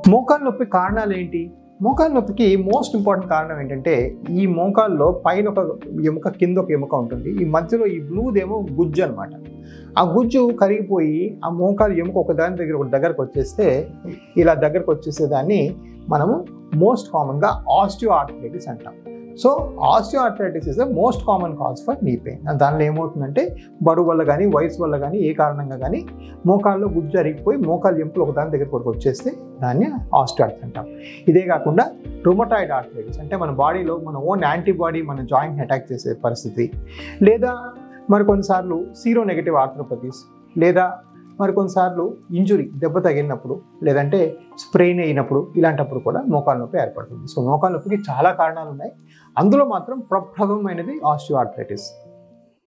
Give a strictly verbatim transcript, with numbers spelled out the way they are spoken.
మోకాలు నొప్పి కారణాలు ఏంటి? మోకాలు నొప్పికి మోస్ట్ ఇంపార్టెంట్ కారణం ఏంటంటే ఈ మోకాల్లో పైన ఒక ఎముక, కింద ఒక ఎముక ఉంటుంది. ఈ మధ్యలో ఈ బ్లూదేమో గుజ్జు అనమాట. ఆ గుజ్జు కరిగిపోయి ఆ మోకాలు ఎముక ఒక దాని దగ్గర ఒక దగ్గరకు వచ్చేస్తే ఇలా దగ్గరకు వచ్చేసేదాన్ని మనము మోస్ట్ కామన్గా ఆస్టియో ఆర్థరైటిస్ అంటాం. So osteo arthritis is the most common cause for knee pain. దానిలో ఏమవుతుందంటే బరువు వల్ల కానీ వయసు వల్ల కానీ ఏ కారణంగా కానీ మోకాల్లో గుజ్జు జరిగిపోయి మోకాలు ఎముకలు ఒక దాని దగ్గర కొరకు వచ్చేస్తే దాన్ని ఆస్టియో ఆర్థరైటిస్ అంటాం. ఇదే కాకుండా రుమటాయిడ్ ఆర్థరైటిస్ అంటే మన బాడీలో మన ఓన్ యాంటీబాడీ మన జాయింట్ని అటాక్ చేసే పరిస్థితి, లేదా మరి కొన్నిసార్లు సీరో నెగటివ్ ఆర్థరోపతీస్, లేదా మరి కొన్నిసార్లు ఇంజురీ దెబ్బ తగిలినప్పుడు లేదంటే స్ప్రెయిన్ అయినప్పుడు ఇలాంటప్పుడు కూడా మోకాలు నొప్పి ఏర్పడుతుంది. సో మోకాలు నొప్పికి చాలా కారణాలు ఉన్నాయి, అందులో మాత్రం ప్రప్రథమైనది ఆస్టియో ఆర్థరైటిస్.